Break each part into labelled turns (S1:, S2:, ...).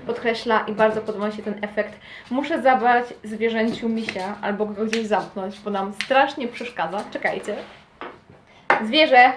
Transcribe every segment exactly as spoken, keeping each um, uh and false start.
S1: podkreśla i bardzo podoba mi się ten efekt. Muszę zabrać zwierzęciu misia albo go gdzieś zamknąć, bo nam strasznie przeszkadza. Czekajcie. Zwierzę!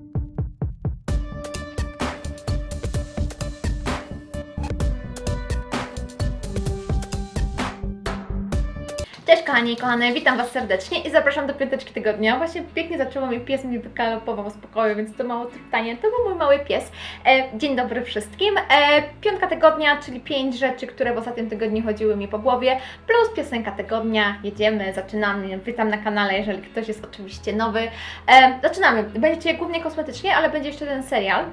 S1: Cześć kochani i kochane, witam Was serdecznie i zapraszam do piąteczki tygodnia. Właśnie pięknie zaczęłam i pies mi wykalopował z pokoju, więc to mało trwanie, to był mój mały pies. E, dzień dobry wszystkim. E, piątka tygodnia, czyli pięć rzeczy, które w ostatnim tygodniu chodziły mi po głowie, plus piosenka tygodnia. Jedziemy, zaczynamy. Witam na kanale, jeżeli ktoś jest oczywiście nowy. E, zaczynamy. Będzie głównie kosmetycznie, ale będzie jeszcze ten serial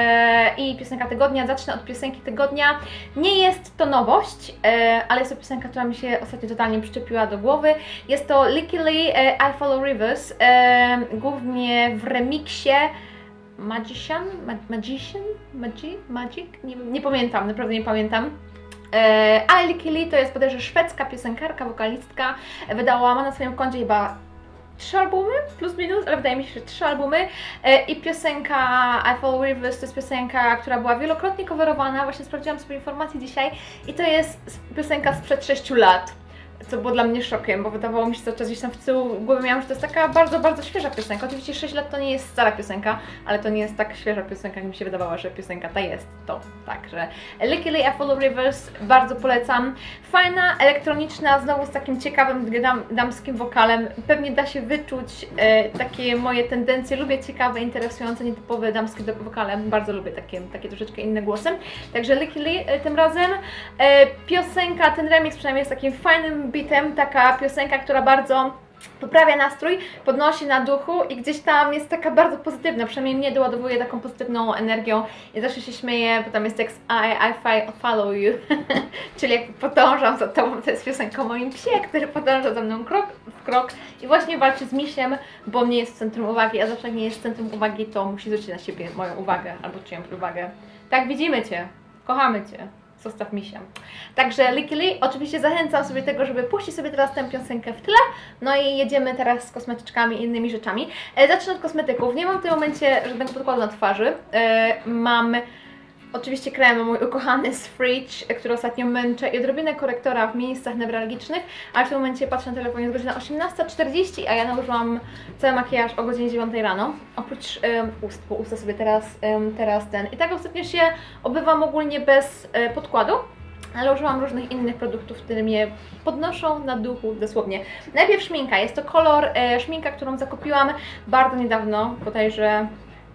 S1: e, i piosenka tygodnia. Zacznę od piosenki tygodnia. Nie jest to nowość, e, ale jest to piosenka, która mi się ostatnio totalnie przyczepiła do głowy. Jest to Lykke Li, e, I Follow Rivers, e, głównie w remiksie Magician, Ma Magician, Magi Magic? Nie, nie pamiętam, naprawdę nie pamiętam. E, ale Lykke Li to jest bodajże szwedzka piosenkarka, wokalistka. Wydała, ma na swoim koncie chyba trzy albumy, plus minus, ale wydaje mi się, że trzy albumy. E, I piosenka I Follow Rivers to jest piosenka, która była wielokrotnie coverowana. Właśnie sprawdziłam sobie informacje dzisiaj i to jest piosenka sprzed sześciu lat. Co było dla mnie szokiem, bo wydawało mi się cały czas gdzieś tam w tyłu głowy miałam, że to jest taka bardzo, bardzo świeża piosenka. Oczywiście sześć lat to nie jest stara piosenka, ale to nie jest tak świeża piosenka, jak mi się wydawało, że piosenka ta jest to. Także Lykke Li, I Follow Rivers, bardzo polecam. Fajna, elektroniczna, znowu z takim ciekawym dam, damskim wokalem. Pewnie da się wyczuć e, takie moje tendencje. Lubię ciekawe, interesujące, nietypowe damskie wokale. Bardzo lubię takie, takie troszeczkę inne głosem. Także Lykke Li e, tym razem. E, piosenka, ten remix przynajmniej jest takim fajnym bitem, taka piosenka, która bardzo poprawia nastrój, podnosi na duchu i gdzieś tam jest taka bardzo pozytywna, przynajmniej mnie doładowuje taką pozytywną energią i zawsze się śmieję, bo tam jest tekst I, I follow you, czyli jak podążam za tobą, to jest piosenka o moim psie, który podąża za mną krok w krok i właśnie walczy z misiem, bo nie jest w centrum uwagi, a zawsze jak nie jest w centrum uwagi, to musi zwrócić na siebie moją uwagę albo czyjąś uwagę. Tak, widzimy Cię, kochamy Cię. Zostaw misia. Także Lykke Li, oczywiście zachęcam sobie do tego, żeby puścić sobie teraz tę piosenkę w tle. No i jedziemy teraz z kosmetyczkami i innymi rzeczami. E, zacznę od kosmetyków. Nie mam w tym momencie żadnego podkładu na twarzy. E, mam oczywiście krem mój ukochany z Fridge, który ostatnio męczę i odrobinę korektora w miejscach newralgicznych, ale w tym momencie patrzę na telefonie, jest godzina osiemnasta czterdzieści, a ja nałożyłam cały makijaż o godzinie dziewiątej rano, oprócz um, ust, bo usta sobie teraz, um, teraz ten. I tak ostatnio się obywam ogólnie bez um, podkładu, ale użyłam różnych innych produktów, które mnie podnoszą na duchu dosłownie. Najpierw szminka, jest to kolor e, szminka, którą zakupiłam bardzo niedawno, bodajże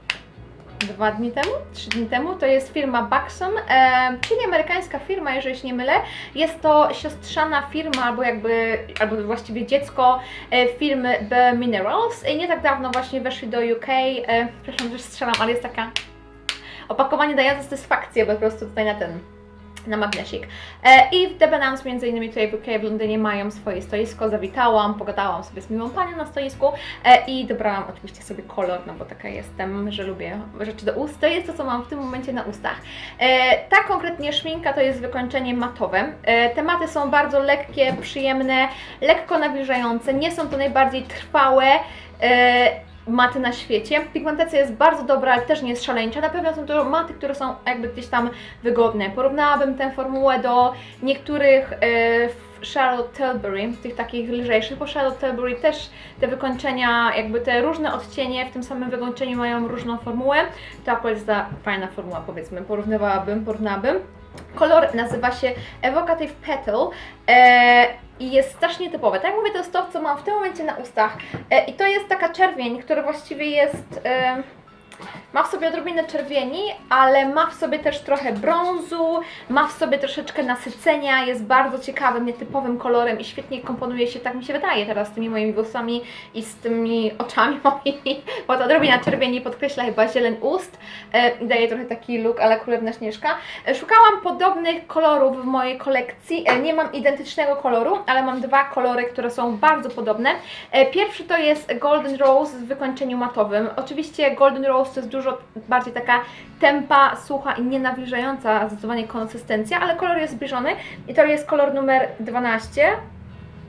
S1: dwa dni temu, trzy dni temu. To jest firma Buxom, e, czyli amerykańska firma, jeżeli się nie mylę. Jest to siostrzana firma, albo jakby, albo właściwie dziecko e, firmy The Minerals. I nie tak dawno właśnie weszli do U K. E, przepraszam, że strzelam, ale jest taka opakowanie dające satysfakcję po prostu tutaj na ten, na magnesik. E, I w Debenhams między innymi tutaj w U K, w Londynie mają swoje stoisko, zawitałam, pogadałam sobie z miłą panią na stoisku e, i dobrałam oczywiście sobie kolor, no bo taka jestem, że lubię rzeczy do ust. To jest to, co mam w tym momencie na ustach. E, ta konkretnie szminka to jest wykończenie matowe. E, te maty są bardzo lekkie, przyjemne, lekko nawilżające, nie są to najbardziej trwałe e, maty na świecie. Pigmentacja jest bardzo dobra, ale też nie jest szaleńcza. Na pewno są to maty, które są jakby gdzieś tam wygodne. Porównałabym tę formułę do niektórych e, Charlotte Tilbury, tych takich lżejszych, bo Charlotte Tilbury też te wykończenia, jakby te różne odcienie w tym samym wykończeniu mają różną formułę. To akurat jest ta fajna formuła, powiedzmy, porównywałabym, porównałabym. Kolor nazywa się Evocative Petal e, i jest strasznie typowe. Tak jak mówię, to jest to, co mam w tym momencie na ustach. E, I to jest taka czerwień, która właściwie jest... E, ma w sobie odrobinę czerwieni, ale ma w sobie też trochę brązu, ma w sobie troszeczkę nasycenia, jest bardzo ciekawym, nietypowym kolorem i świetnie komponuje się, tak mi się wydaje teraz, z tymi moimi włosami i z tymi oczami moimi, bo ta odrobina czerwieni podkreśla chyba zieleń ust i daje trochę taki look ale Królewna Śnieżka. Szukałam podobnych kolorów w mojej kolekcji, nie mam identycznego koloru, ale mam dwa kolory, które są bardzo podobne. Pierwszy to jest Golden Rose w wykończeniu matowym. Oczywiście Golden Rose to jest dużo bardziej taka tempa, sucha i nienawilżająca zdecydowanie konsystencja, ale kolor jest zbliżony i to jest kolor numer dwanaście.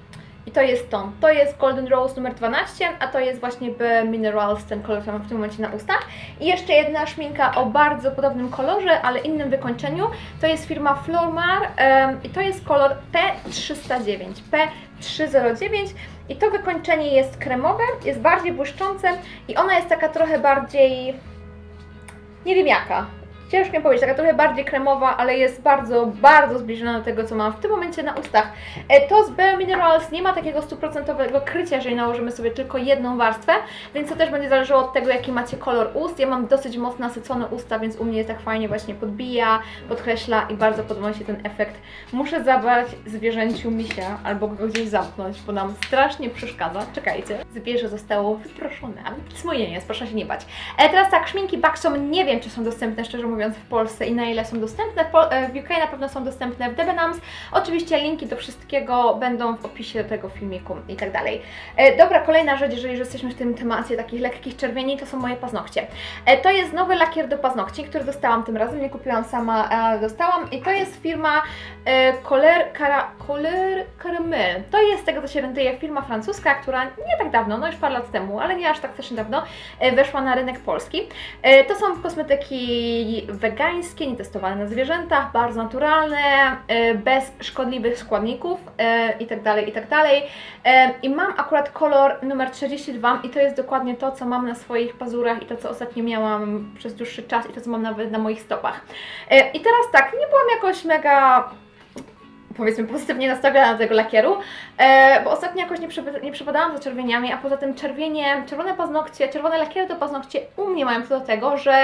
S1: I to jest ton. To jest Golden Rose numer dwanaście, a to jest właśnie B Minerals, ten kolor, który mam w tym momencie na ustach. I jeszcze jedna szminka o bardzo podobnym kolorze, ale innym wykończeniu. To jest firma Flormar um, i to jest kolor P trzysta dziewięć. P trzysta dziewięć i to wykończenie jest kremowe, jest bardziej błyszczące i ona jest taka trochę bardziej, nie wiem jaka. Ciężko mi powiedzieć, taka trochę bardziej kremowa, ale jest bardzo, bardzo zbliżona do tego, co mam w tym momencie na ustach. To z Bare Minerals nie ma takiego stuprocentowego krycia, jeżeli nałożymy sobie tylko jedną warstwę, więc to też będzie zależało od tego, jaki macie kolor ust. Ja mam dosyć mocno nasycone usta, więc u mnie jest tak fajnie właśnie podbija, podkreśla i bardzo podoba mi się ten efekt. Muszę zabrać zwierzęciu misia albo go gdzieś zamknąć, bo nam strasznie przeszkadza. Czekajcie. Zwierzę zostało wyproszone, ale nic moje nie jest, proszę się nie bać. E, teraz tak, szminki Buxom nie wiem, czy są dostępne, szczerze mówiąc, w Polsce i na ile są dostępne. W U K na pewno są dostępne w Debenhams. Oczywiście linki do wszystkiego będą w opisie do tego filmiku i tak dalej. E, dobra, kolejna rzecz, jeżeli już jesteśmy w tym temacie takich lekkich czerwieni, to są moje paznokcie. E, to jest nowy lakier do paznokci, który dostałam tym razem, nie kupiłam sama, ale dostałam i to jest firma e, Couleur, Cara, Couleur Caramel. To jest, z tego co się orientuję, firma francuska, która nie tak dawno, no już parę lat temu, ale nie aż tak też dawno, e, weszła na rynek polski. E, to są kosmetyki wegańskie, nietestowane na zwierzętach, bardzo naturalne, bez szkodliwych składników itd., itd. I mam akurat kolor numer trzydzieści dwa i to jest dokładnie to, co mam na swoich pazurach i to, co ostatnio miałam przez dłuższy czas i to, co mam nawet na moich stopach. I teraz tak, nie byłam jakoś mega, powiedzmy, pozytywnie nastawiona do tego lakieru, e, bo ostatnio jakoś nie, przy, nie przypadałam za czerwieniami, a poza tym czerwienie, czerwone paznokcie, czerwone lakiery do paznokcie u mnie mają to do tego, że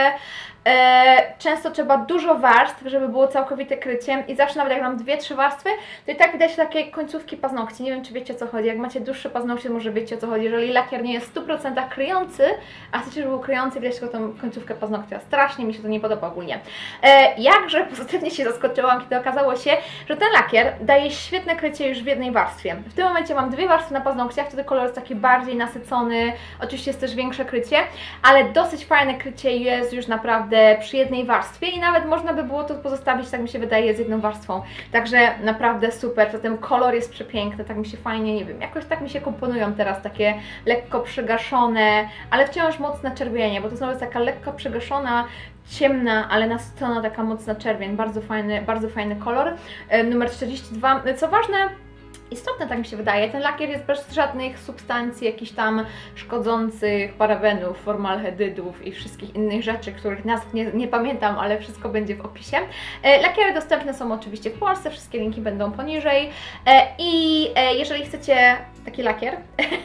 S1: e, często trzeba dużo warstw, żeby było całkowite krycie i zawsze nawet jak mam dwie, trzy warstwy, to i tak widać takie końcówki paznokci. Nie wiem, czy wiecie, o co chodzi. Jak macie dłuższe paznokcie, może wiecie, o co chodzi. Jeżeli lakier nie jest w stu procentach kryjący, a chcecie, żeby był kryjący, widać tylko tą końcówkę paznokcia. Strasznie mi się to nie podoba ogólnie. E, jakże pozytywnie się zaskoczyłam, kiedy okazało się, że ten lakier daje świetne krycie już w jednej warstwie. W tym momencie mam dwie warstwy na paznokciach, wtedy kolor jest taki bardziej nasycony, oczywiście jest też większe krycie, ale dosyć fajne krycie jest już naprawdę przy jednej warstwie i nawet można by było to pozostawić, tak mi się wydaje, z jedną warstwą. Także naprawdę super, zatem kolor jest przepiękny, tak mi się fajnie, nie wiem, jakoś tak mi się komponują teraz takie lekko przygaszone, ale wciąż mocne czerwienie, bo to znowu jest taka lekko przygaszona, ciemna, ale nasycona taka mocna czerwień, bardzo fajny, bardzo fajny kolor. E, numer czterdzieści dwa, co ważne, istotne, tak mi się wydaje, ten lakier jest bez żadnych substancji, jakichś tam szkodzących, parabenów, formaldehydów i wszystkich innych rzeczy, których nazw nie, nie pamiętam, ale wszystko będzie w opisie. E, lakiery dostępne są oczywiście w Polsce, wszystkie linki będą poniżej e, i e, jeżeli chcecie taki lakier,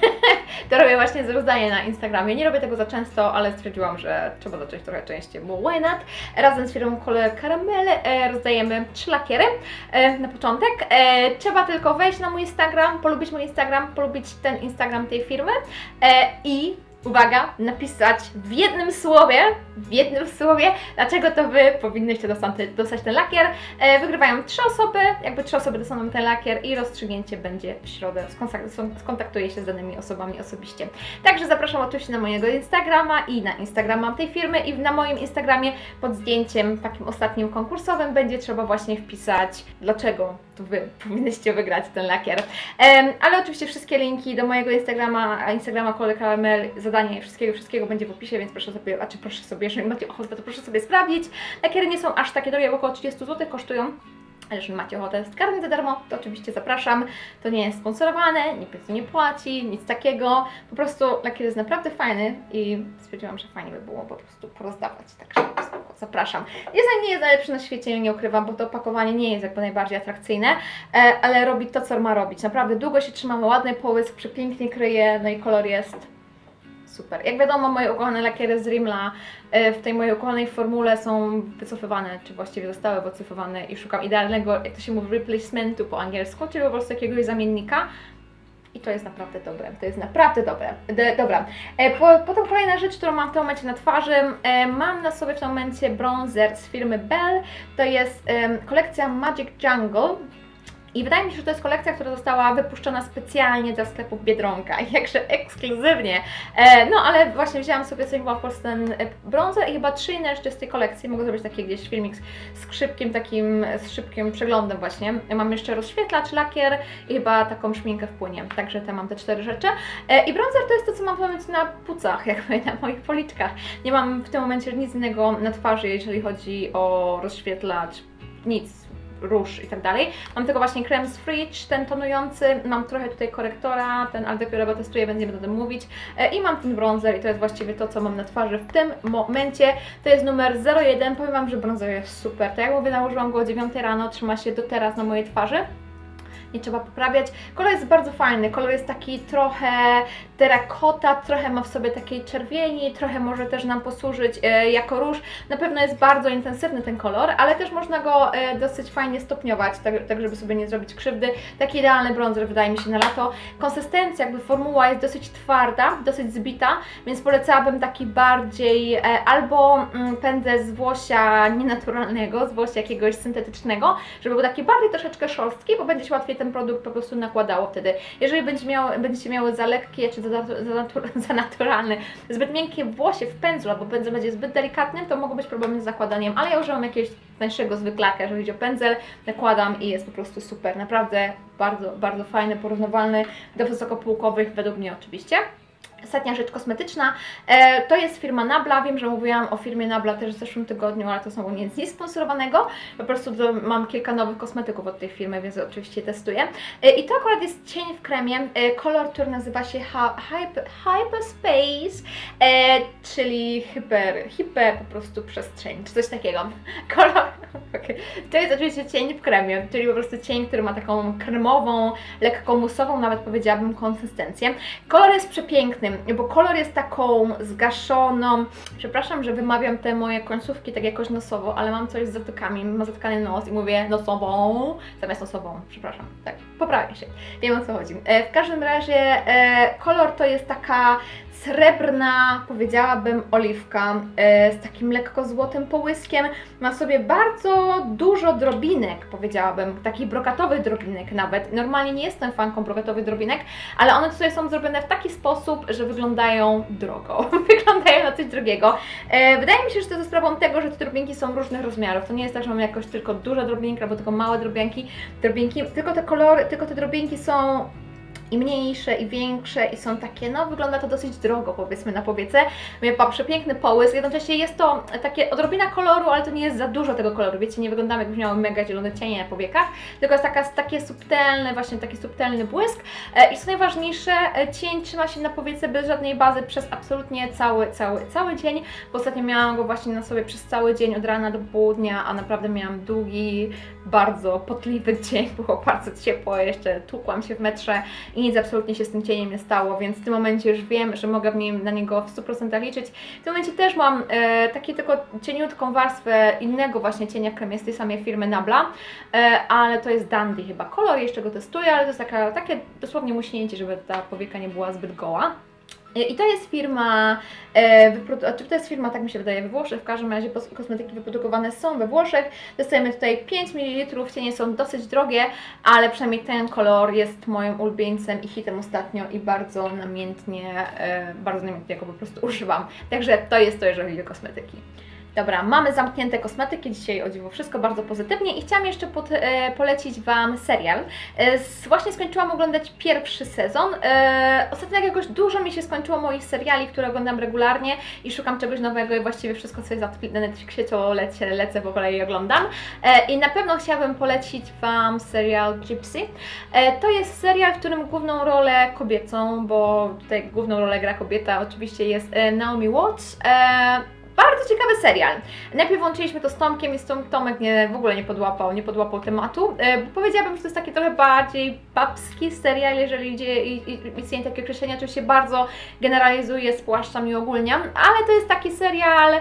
S1: to robię właśnie rozdanie na Instagramie. Nie robię tego za często, ale stwierdziłam, że trzeba zacząć trochę częściej, bo why not? Razem z firmą Couleur Caramel e, rozdajemy trzy lakiery e, na początek. E, trzeba tylko wejść na mój Instagram, polubić mój Instagram, polubić ten Instagram tej firmy e, i uwaga, napisać w jednym słowie, w jednym słowie, dlaczego to Wy powinnyście dostać ten lakier. E, wygrywają trzy osoby, jakby trzy osoby dostaną ten lakier i rozstrzygnięcie będzie w środę. Skontaktuję się z danymi osobami osobiście. Także zapraszam oczywiście na mojego Instagrama i na Instagrama tej firmy i na moim Instagramie pod zdjęciem takim ostatnim konkursowym będzie trzeba właśnie wpisać, dlaczego to Wy powinnyście wygrać ten lakier. E, ale oczywiście wszystkie linki do mojego Instagrama, Instagrama Couleur Caramel, zadanie wszystkiego, wszystkiego będzie w opisie, więc proszę sobie, a czy proszę sobie, jeżeli macie ochotę, to proszę sobie sprawdzić. Lakiery nie są aż takie drogie, bo około trzydzieści złotych kosztują. Ale jeżeli macie ochotę zgarnąć za darmo, to oczywiście zapraszam. To nie jest sponsorowane, nikt nie płaci, nic takiego. Po prostu lakier jest naprawdę fajny i stwierdziłam, że fajnie by było po prostu porozdawać. Także spoko, zapraszam. Design nie jest najlepszy na świecie, nie ukrywam, bo to opakowanie nie jest jakby najbardziej atrakcyjne, ale robi to, co ma robić. Naprawdę długo się trzyma, ma ładny połysk, przepięknie kryje, no i kolor jest super. Jak wiadomo, moje ukochane lakiery z Rimmla w tej mojej ukochanej formule są wycofywane, czy właściwie zostały wycofywane i szukam idealnego, jak to się mówi, replacementu po angielsku, czyli po prostu jakiegoś zamiennika. I to jest naprawdę dobre, to jest naprawdę dobre. De, dobra. E, po, potem kolejna rzecz, którą mam w tym momencie na twarzy, e, mam na sobie w tym momencie bronzer z firmy Belle, to jest e, kolekcja Magic Jungle. I wydaje mi się, że to jest kolekcja, która została wypuszczona specjalnie dla sklepów Biedronka, jakże ekskluzywnie. E, no ale właśnie wzięłam sobie, sobie chyba w Polsce ten brązer i chyba trzy inne jeszcze z tej kolekcji. Mogę zrobić taki gdzieś filmik z szybkim takim, z szybkim przeglądem właśnie. Mam jeszcze rozświetlacz, lakier i chyba taką szminkę w płynie. Także te mam te cztery rzeczy. E, I brązer to jest to, co mam w tym momencie na pucach, jakby na moich policzkach. Nie mam w tym momencie nic innego na twarzy, jeżeli chodzi o rozświetlacz, nic. Róż i tak dalej. Mam tylko właśnie krem z Fridge, ten tonujący, mam trochę tutaj korektora, ten ale dopiero go testuję, więc nie będę o tym mówić. I mam ten bronzer i to jest właściwie to, co mam na twarzy w tym momencie. To jest numer zero jeden, powiem Wam, że bronzer jest super. Tak jak mówię, nałożyłam go o dziewiątej rano, trzyma się do teraz na mojej twarzy. Nie trzeba poprawiać. Kolor jest bardzo fajny, kolor jest taki trochę terakota, trochę ma w sobie takiej czerwieni, trochę może też nam posłużyć e, jako róż. Na pewno jest bardzo intensywny ten kolor, ale też można go e, dosyć fajnie stopniować, tak, tak żeby sobie nie zrobić krzywdy. Taki idealny bronzer wydaje mi się na lato. Konsystencja, jakby formuła jest dosyć twarda, dosyć zbita, więc polecałabym taki bardziej e, albo mm, pędzel z włosia nienaturalnego, z włosia jakiegoś syntetycznego, żeby był taki bardziej troszeczkę szorstki, bo będzie się łatwiej ten produkt po prostu nakładało wtedy. Jeżeli będzie miał, będziecie miały za lekkie czy za, za, natur, za naturalne, zbyt miękkie włosie w pędzlu, albo pędzel będzie zbyt delikatny, to mogą być problemy z zakładaniem, ale ja używam jakiegoś tańszego zwyklaka, jeżeli chodzi o pędzel, nakładam i jest po prostu super. Naprawdę bardzo, bardzo fajny, porównywalny do wysokopółkowych, według mnie oczywiście. Ostatnia rzecz kosmetyczna, e, to jest firma Nabla. Wiem, że mówiłam o firmie Nabla też w zeszłym tygodniu, ale to znowu nic nie sponsorowanego. Po prostu do, mam kilka nowych kosmetyków od tej firmy, więc oczywiście testuję. E, I to akurat jest cień w kremie, e, kolor, który nazywa się Hyper, Hyperspace, e, czyli hiper, hiper po prostu przestrzeń, czy coś takiego. Kolor, okay. To jest oczywiście cień w kremie, czyli po prostu cień, który ma taką kremową, lekko musową, nawet powiedziałabym, konsystencję. Kolor jest przepiękny, bo kolor jest taką zgaszoną, przepraszam, że wymawiam te moje końcówki tak jakoś nosowo, ale mam coś z zatykami, mam zatykany nos i mówię nosową zamiast nosową, przepraszam, tak, poprawię się, wiem o co chodzi. E, w każdym razie e, kolor to jest taka srebrna, powiedziałabym, oliwka e, z takim lekko złotym połyskiem, ma w sobie bardzo dużo drobinek, powiedziałabym, takich brokatowych drobinek nawet. Normalnie nie jestem fanką brokatowych drobinek, ale one tutaj są zrobione w taki sposób, że wyglądają drogo, wyglądają na coś drogiego. E, wydaje mi się, że to jest sprawą tego, że te drobinki są różnych rozmiarów. To nie jest tak, że mamy jakoś tylko duże drobinki albo tylko małe drobinki, drobinki, tylko te kolory, tylko te drobinki są i mniejsze, i większe, i są takie, no wygląda to dosyć drogo, powiedzmy, na powiece. Ma przepiękny połysk, jednocześnie jest to takie odrobina koloru, ale to nie jest za dużo tego koloru, wiecie, nie wyglądamy jakbyśmy miały mega zielone cienie na powiekach, tylko jest taka, takie subtelne, właśnie taki subtelny błysk. I co najważniejsze, cień trzyma się na powiece bez żadnej bazy przez absolutnie cały, cały, cały dzień, bo ostatnio miałam go właśnie na sobie przez cały dzień, od rana do południa, a naprawdę miałam długi, bardzo potliwy dzień, było bardzo ciepło, jeszcze tłukłam się w metrze i nic absolutnie się z tym cieniem nie stało, więc w tym momencie już wiem, że mogę w nim, na niego w stu procentach liczyć. W tym momencie też mam e, takie tylko cieniutką warstwę innego właśnie cienia w kremie z tej samej firmy Nabla, e, ale to jest Dandy chyba kolor, jeszcze go testuję, ale to jest taka, takie dosłownie muśnięcie, żeby ta powieka nie była zbyt goła. I to jest firma, e, czy to jest firma, tak mi się wydaje, we Włoszech, w każdym razie kosmetyki wyprodukowane są we Włoszech. Dostajemy tutaj pięć mililitrów, cienie są dosyć drogie, ale przynajmniej ten kolor jest moim ulubieńcem i hitem ostatnio i bardzo namiętnie, e, bardzo namiętnie go po prostu używam. Także to jest to, jeżeli chodzi o kosmetyki. Dobra, mamy zamknięte kosmetyki, dzisiaj o dziwo wszystko bardzo pozytywnie i chciałam jeszcze pod, e, polecić Wam serial. E, z, właśnie skończyłam oglądać pierwszy sezon. E, ostatnio jakiegoś dużo mi się skończyło moich seriali, które oglądam regularnie i szukam czegoś nowego i właściwie wszystko, co jest na Netflixie, to lecę, lecę po kolei i oglądam. E, I na pewno chciałabym polecić Wam serial Gypsy. E, to jest serial, w którym główną rolę kobiecą, bo tutaj główną rolę gra kobieta, oczywiście jest e, Naomi Watts. E, Bardzo ciekawy serial. Najpierw włączyliśmy to z Tomkiem i z Tom, Tomek nie, w ogóle nie podłapał, nie podłapał tematu. E, powiedziałabym, że to jest taki trochę bardziej babski serial, jeżeli idzie i, i istnieje takie określenie, oczywiście bardzo generalizuję, spłaszczam i ogólniam, ale to jest taki serial,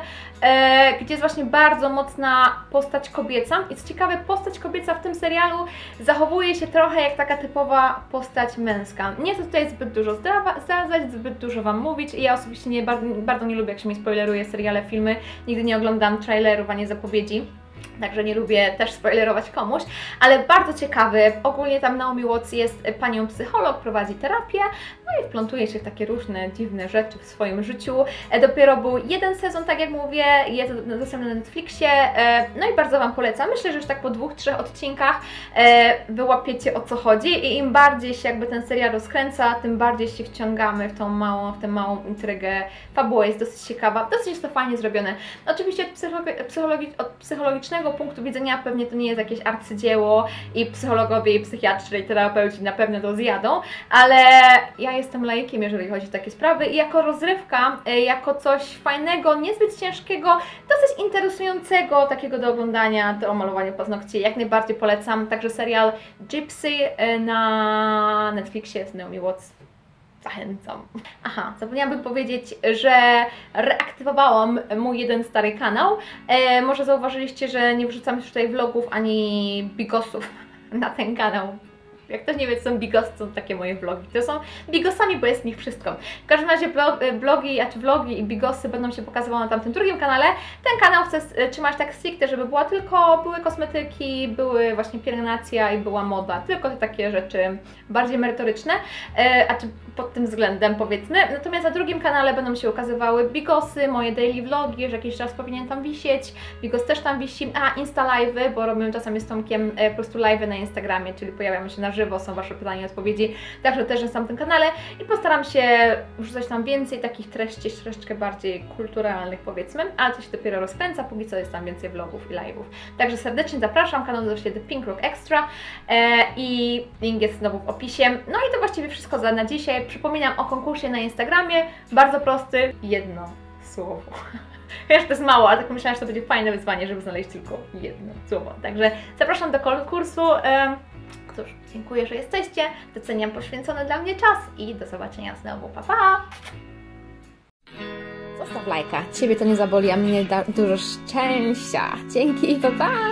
S1: e, gdzie jest właśnie bardzo mocna postać kobieca i co ciekawe, postać kobieca w tym serialu zachowuje się trochę jak taka typowa postać męska. Nie chcę tutaj zbyt dużo zdradzać, zbyt dużo Wam mówić i ja osobiście nie, bardzo, bardzo nie lubię, jak się mi spoileruje seriale, filmy, nigdy nie oglądam trailerów ani zapowiedzi. Także nie lubię też spoilerować komuś, ale bardzo ciekawy. Ogólnie tam Naomi Watts jest panią psycholog, prowadzi terapię, no i wplątuje się w takie różne dziwne rzeczy w swoim życiu. Dopiero był jeden sezon, tak jak mówię, jest dostępny na Netflixie, no i bardzo Wam polecam. Myślę, że już tak po dwóch, trzech odcinkach wyłapiecie, o co chodzi i im bardziej się jakby ten serial rozkręca, tym bardziej się wciągamy w tą małą, w tę małą intrygę. Fabuła jest dosyć ciekawa, dosyć jest to fajnie zrobione. Oczywiście od, psychologi psychologi od psychologicznego punktu widzenia pewnie to nie jest jakieś arcydzieło i psychologowie, i psychiatrzy, i terapeuci na pewno to zjadą, ale ja jestem laikiem, jeżeli chodzi o takie sprawy i jako rozrywka, jako coś fajnego, niezbyt ciężkiego, dosyć interesującego, takiego do oglądania, do malowania paznokci, jak najbardziej polecam. Także serial Gypsy na Netflixie z Naomi Watts. Zachęcam. Aha, zapomniałabym powiedzieć, że reaktywowałam mój jeden stary kanał. E, może zauważyliście, że nie wrzucam już tutaj vlogów ani bigosów na ten kanał. Jak ktoś nie wie, co są bigosy, to są takie moje vlogi. To są bigosami, bo jest w nich wszystko. W każdym razie blogi, a czy vlogi i bigosy będą się pokazywały na tamtym drugim kanale. Ten kanał chcę trzymać tak stricte, żeby była tylko, były kosmetyki, były właśnie pielęgnacja i była moda. Tylko te takie rzeczy bardziej merytoryczne, a czy pod tym względem powiedzmy. Natomiast na drugim kanale będą się ukazywały bigosy, moje daily vlogi, że jakiś czas powinien tam wisieć. Bigos też tam wisi. A, Insta live'y, bo robimy czasami z Tomkiem po prostu live'y na Instagramie, czyli pojawiamy się na żywo, są Wasze pytania i odpowiedzi, także też jest na tym kanale i postaram się wrzucać tam więcej takich treści, troszeczkę bardziej kulturalnych powiedzmy, ale to się dopiero rozkręca, póki co jest tam więcej vlogów i live'ów. Także serdecznie zapraszam, kanał nazywa się The Pink Rock Extra e, i link jest znowu w opisie. No i to właściwie wszystko za na dzisiaj. Przypominam o konkursie na Instagramie, bardzo prosty, jedno słowo. Wiesz, to jest mało, ale tak myślałam, że to będzie fajne wyzwanie, żeby znaleźć tylko jedno słowo. Także zapraszam do konkursu. Cóż, dziękuję, że jesteście. Doceniam poświęcony dla mnie czas i do zobaczenia znowu. Pa, pa! Zostaw lajka. Ciebie to nie zaboli, a mnie da dużo szczęścia. Dzięki, pa, pa!